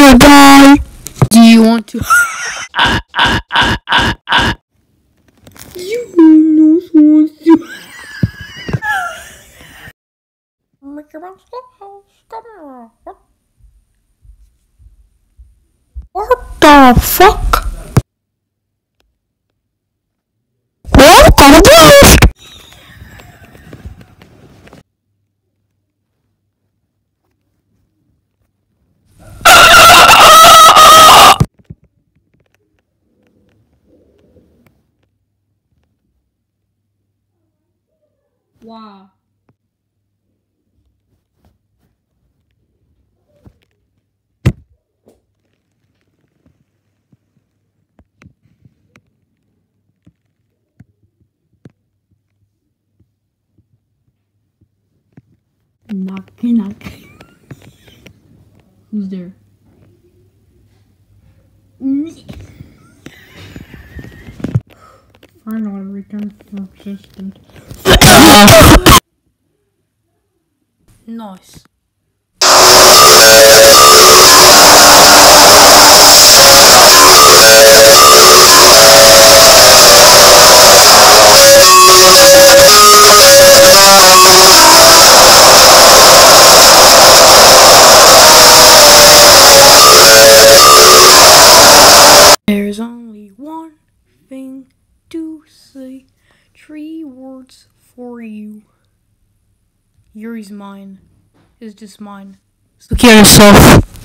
wanna die? Do you want to? You know wants to. Mickey Mouse Clubhouse, come here. What the fuck? Welcome to Wow. Knock, knock. Who's there? Me. Finally return to existence. Nice. There's only one thing to say. 3 words for you. Yuri's mine. Is just mine. So kill yourself.